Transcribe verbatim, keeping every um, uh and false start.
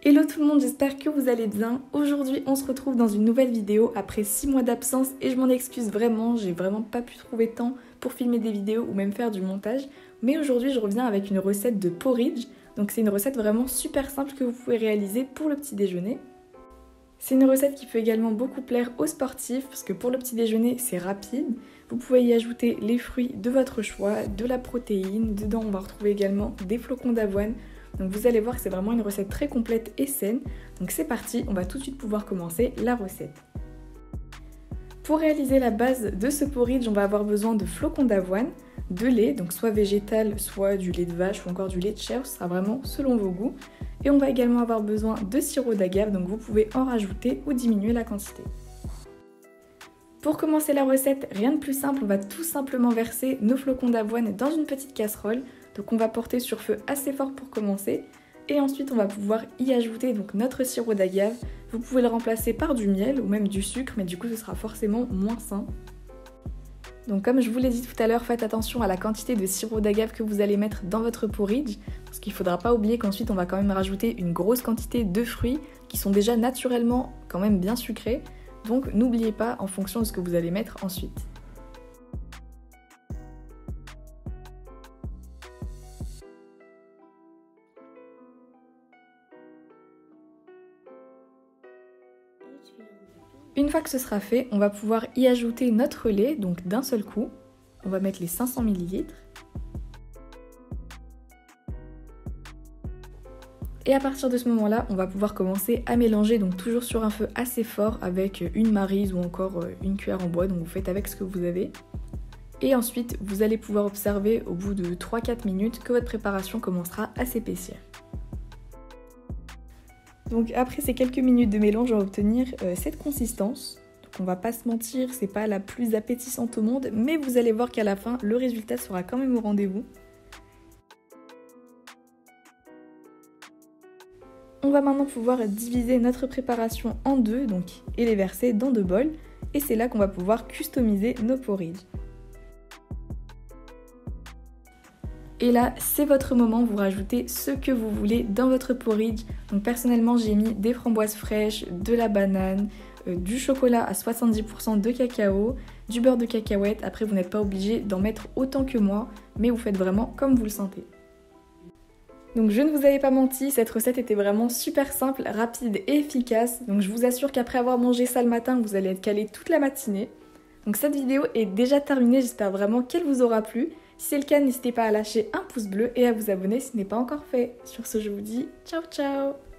Hello tout le monde, j'espère que vous allez bien. Aujourd'hui on se retrouve dans une nouvelle vidéo après six mois d'absence et je m'en excuse vraiment, j'ai vraiment pas pu trouver de temps pour filmer des vidéos ou même faire du montage. Mais aujourd'hui je reviens avec une recette de porridge, donc c'est une recette vraiment super simple que vous pouvez réaliser pour le petit déjeuner. C'est une recette qui peut également beaucoup plaire aux sportifs parce que pour le petit déjeuner c'est rapide. Vous pouvez y ajouter les fruits de votre choix, de la protéine, dedans on va retrouver également des flocons d'avoine. Donc vous allez voir que c'est vraiment une recette très complète et saine. Donc c'est parti, on va tout de suite pouvoir commencer la recette. Pour réaliser la base de ce porridge, on va avoir besoin de flocons d'avoine, de lait, donc soit végétal, soit du lait de vache ou encore du lait de chèvre, ce sera vraiment selon vos goûts. Et on va également avoir besoin de sirop d'agave, donc vous pouvez en rajouter ou diminuer la quantité. Pour commencer la recette, rien de plus simple, on va tout simplement verser nos flocons d'avoine dans une petite casserole. Donc on va porter sur feu assez fort pour commencer. Et ensuite on va pouvoir y ajouter donc notre sirop d'agave. Vous pouvez le remplacer par du miel ou même du sucre, mais du coup ce sera forcément moins sain. Donc comme je vous l'ai dit tout à l'heure, faites attention à la quantité de sirop d'agave que vous allez mettre dans votre porridge. Parce qu'il ne faudra pas oublier qu'ensuite on va quand même rajouter une grosse quantité de fruits qui sont déjà naturellement quand même bien sucrés. Donc n'oubliez pas en fonction de ce que vous allez mettre ensuite. Une fois que ce sera fait, on va pouvoir y ajouter notre lait, donc d'un seul coup. On va mettre les cinq cents millilitres. Et à partir de ce moment-là, on va pouvoir commencer à mélanger, donc toujours sur un feu assez fort avec une maryse ou encore une cuillère en bois, donc vous faites avec ce que vous avez. Et ensuite, vous allez pouvoir observer au bout de trois à quatre minutes que votre préparation commencera à s'épaissir. Donc après ces quelques minutes de mélange, on va obtenir euh, cette consistance. Donc on va pas se mentir, c'est pas la plus appétissante au monde, mais vous allez voir qu'à la fin, le résultat sera quand même au rendez-vous. On va maintenant pouvoir diviser notre préparation en deux donc, et les verser dans deux bols. Et c'est là qu'on va pouvoir customiser nos porridge. Et là, c'est votre moment, vous rajoutez ce que vous voulez dans votre porridge. Donc personnellement, j'ai mis des framboises fraîches, de la banane, euh, du chocolat à soixante-dix pour cent de cacao, du beurre de cacahuète. Après, vous n'êtes pas obligé d'en mettre autant que moi, mais vous faites vraiment comme vous le sentez. Donc je ne vous avais pas menti, cette recette était vraiment super simple, rapide et efficace. Donc je vous assure qu'après avoir mangé ça le matin, vous allez être calé toute la matinée. Donc cette vidéo est déjà terminée, j'espère vraiment qu'elle vous aura plu. Si c'est le cas, n'hésitez pas à lâcher un pouce bleu et à vous abonner si ce n'est pas encore fait. Sur ce, je vous dis ciao ciao!